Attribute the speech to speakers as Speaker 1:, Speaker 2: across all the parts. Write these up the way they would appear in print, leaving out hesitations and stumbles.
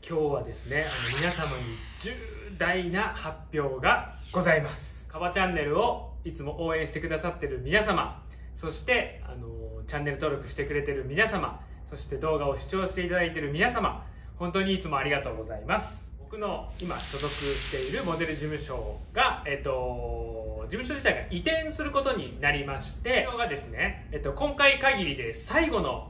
Speaker 1: 今日はですね、皆様に重大な発表がございます。カバチャンネルをいつも応援してくださっている皆様、そしてチャンネル登録してくれている皆様、そして動画を視聴していただいている皆様、本当にいつもありがとうございます。僕の今所属しているモデル事務所が、事務所自体が移転することになりまして、これがですね、今回限りで最後の、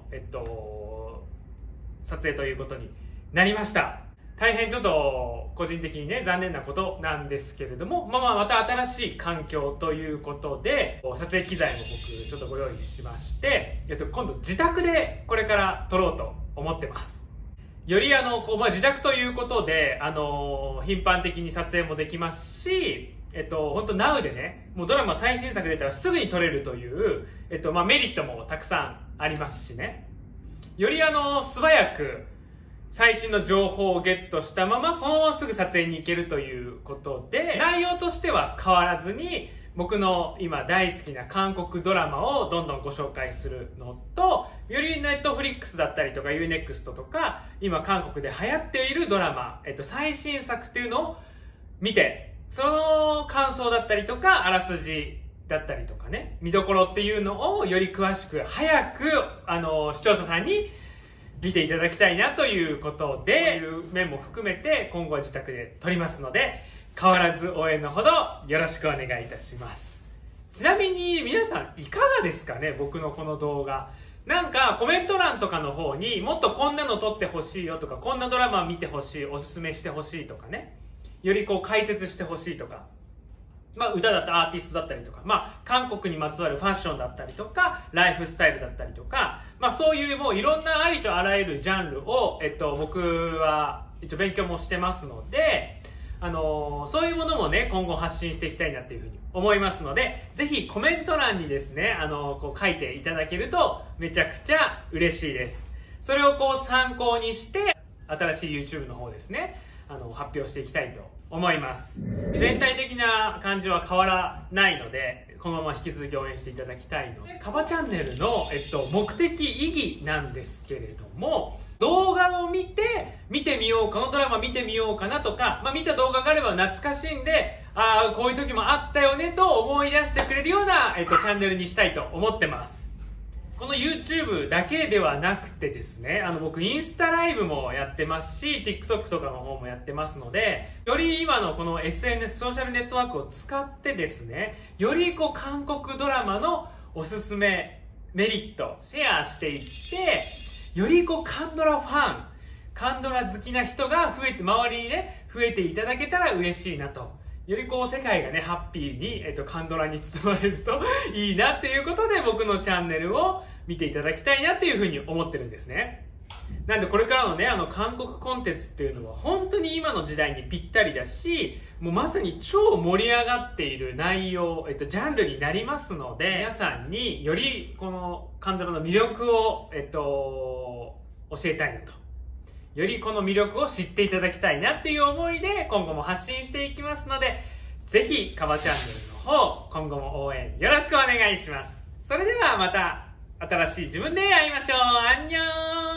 Speaker 1: 撮影ということになりました。大変ちょっと個人的にね残念なことなんですけれども、また新しい環境ということで撮影機材も僕ちょっとご用意しまして、今度自宅でこれから撮ろうと思ってます。より自宅ということで頻繁的に撮影もできますし、本当 Now でね、もうドラマ最新作出たらすぐに撮れるという、メリットもたくさんありますしね、より素早く最新の情報をゲットしたままそのまますぐ撮影に行けるということで、内容としては変わらずに僕の今大好きな韓国ドラマをどんどんご紹介するのと、より Netflix だったりとか UNEXT とか今韓国で流行っているドラマ、最新作っていうのを見て、その感想だったりとかあらすじだったりとかね、見どころっていうのをより詳しく早く視聴者さんに見ていただきたいなということで、こういう面も含めて今後は自宅で撮りますので、変わらず応援のほどよろしくお願いいたします。ちなみに皆さんいかがですかね、僕のこの動画。なんかコメント欄とかの方にもっとこんなの撮ってほしいよとか、こんなドラマ見てほしい、おすすめしてほしいとかね、より解説してほしいとか、歌だったりアーティストだったりとか、韓国にまつわるファッションだったりとかライフスタイルだったりとか、そういうもういろんなありとあらゆるジャンルを、僕は一応勉強もしてますので、そういうものもね今後発信していきたいなっていうふうに思いますので、ぜひコメント欄にですね書いていただけるとめちゃくちゃ嬉しいです。それを参考にして新しい YouTube の方ですね発表していきたいと思います。全体的な感じは変わらないので、このまま引き続き応援していただきたいので、カバチャンネルの、目的意義なんですけれども、動画を見てみよう、このドラマ見てみようかなとか、見た動画があれば懐かしんで、こういう時もあったよねと思い出してくれるような、チャンネルにしたいと思ってます。この YouTube だけではなくてですね、僕インスタライブもやってますし TikTok とかの方もやってますので、より今のこの SNS ソーシャルネットワークを使ってですね、より韓国ドラマのおすすめメリットシェアしていって、よりカンドラファン、カンドラ好きな人が増えて、周りにね増えていただけたら嬉しいなと、より世界がねハッピーに、カンドラに包まれるといいなっていうことで、僕のチャンネルを見ていただきたいなっていうふうに思ってるんですね。なんでこれからのね韓国コンテンツっていうのは本当に今の時代にぴったりだし、もうまさに超盛り上がっている内容、ジャンルになりますので、皆さんによりこのカンドラの魅力を、教えたいなと、よりこの魅力を知っていただきたいなっていう思いで今後も発信していきますので、ぜひカバチャンネルの方今後も応援よろしくお願いします。それではまた新しい自分で会いましょう。アンニョン。